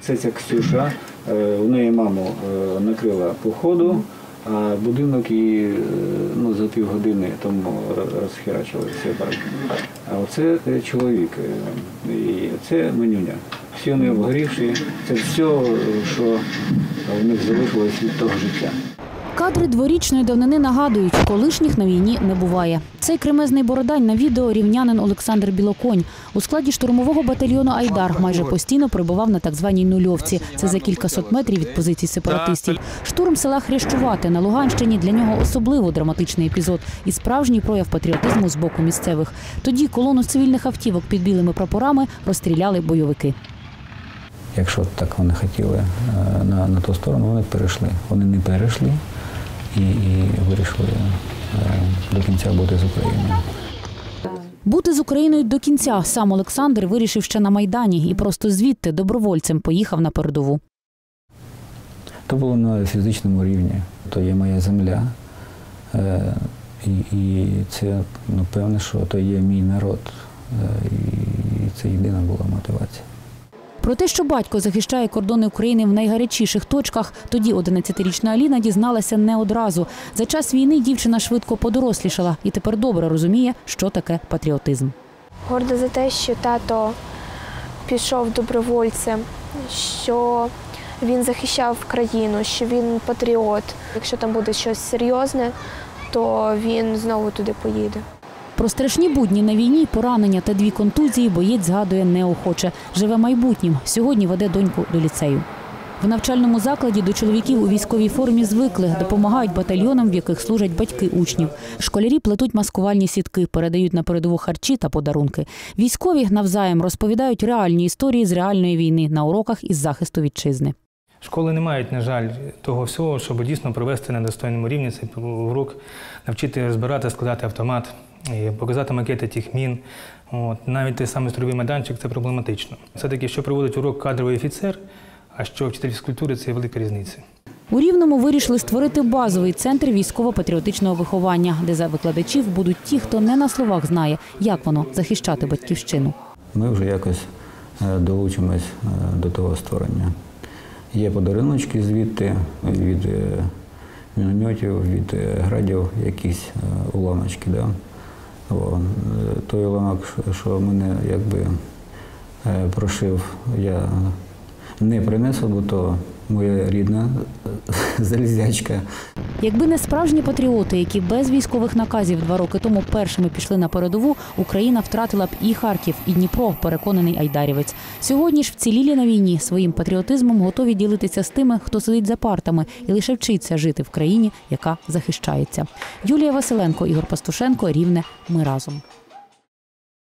Це ця Ксюша, у неї маму накрила походу, а будинок її за півгодини тому розхерачили все. А оце чоловік, і це Манюня. Всі вони обгорівші, це все, що в них залишилось від того життя. Кадри дворічної давнини нагадують, колишніх на війні не буває. Цей кремезний бородань на відео рівнянин Олександр Білоконь. У складі штурмового батальйону «Айдар» майже постійно перебував на так званій Нульовці. Це за кількасот метрів від позицій сепаратистів. Штурм села Хрящувати на Луганщині для нього особливо драматичний епізод і справжній прояв патріотизму з боку місцевих. Тоді колону цивільних автівок під білими прапорами розстріляли бойовики. Якщо так вони хотіли на ту сторону, вони перейшли. Вони не перейшли і вирішили до кінця бути з Україною. Бути з Україною до кінця сам Олександр вирішив ще на Майдані і просто звідти добровольцем поїхав на передову. То було на фізичному рівні. То є моя земля. І це, певне, що то є мій народ. І це єдина була мотивація. Про те, що батько захищає кордони України в найгарячіших точках, тоді 11-річна Аліна дізналася не одразу. За час війни дівчина швидко подорослішала і тепер добре розуміє, що таке патріотизм. Горда за те, що тато пішов добровольцем, що він захищав країну, що він патріот. Якщо там буде щось серйозне, то він знову туди поїде. Про страшні будні на війні, поранення та 2 контузії боєць згадує неохоче. Живе майбутнім. Сьогодні веде доньку до ліцею. В навчальному закладі до чоловіків у військовій формі звикли, допомагають батальйонам, в яких служать батьки учнів. Школярі плетуть маскувальні сітки, передають на передову харчі та подарунки. Військові навзаєм розповідають реальні історії з реальної війни на уроках із захисту вітчизни. Школи не мають, на жаль, того всього, щоб дійсно провести на достойному рівні цей урок, навчити розбирати, складати автомат, показати макети тих мін. Навіть той самий строєвий майданчик – це проблематично. Все-таки, що проводить урок кадровий офіцер, а що вчитель фізкультури – це велика різниця. У Рівному вирішили створити базовий центр військово-патріотичного виховання, де за викладачів будуть ті, хто не на словах знає, як воно захищати батьківщину. Ми вже якось долучимось до того створення. Є подарунки звідти, від мінометів, від градів, якісь уламочки. Да? Той уламок, що мене прошив, я не принесу, бо то моя рідна залізячка. Якби не справжні патріоти, які без військових наказів 2 роки тому першими пішли на передову, Україна втратила б і Харків, і Дніпро, переконаний айдарівець. Сьогодні ж вцілілі на війні своїм патріотизмом готові ділитися з тими, хто сидить за партами і лише вчиться жити в країні, яка захищається. Юлія Василенко, Ігор Пастушенко, Рівне. Ми разом.